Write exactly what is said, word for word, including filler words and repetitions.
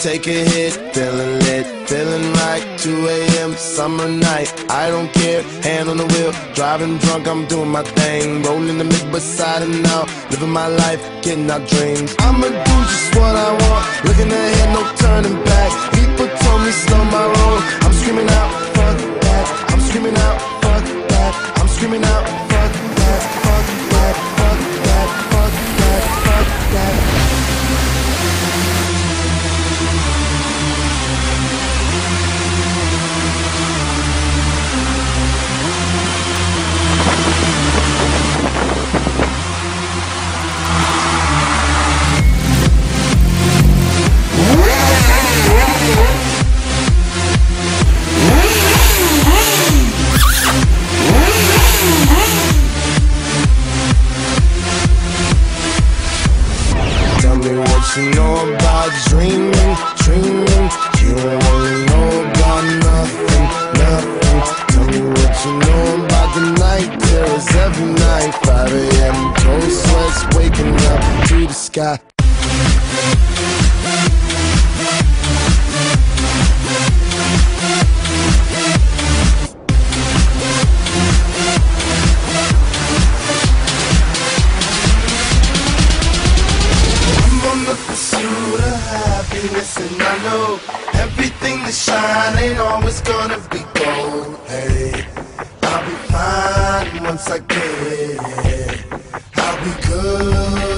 take a hit, feeling lit, feeling right. two A M summer night, I don't care. Hand on the wheel, driving drunk, I'm doing my thing. Rolling the mid beside and out, living my life, getting our dreams. I'ma do just what I want, looking ahead, no turning back. People told me slow my roll, I'm screaming out, fuck that. I'm screaming out, fuck that. I'm screaming out, fuck that, fuck that, fuck that, fuck that, fuck that. You know about dreaming, dreaming. You don't wanna know about nothing, nothing. Tell me what you know about the night terrors every night. five A M cold sweats waking up to the sky. And I know everything that shine ain't always gonna be gold. Hey, I'll be fine once I get it. I'll be good.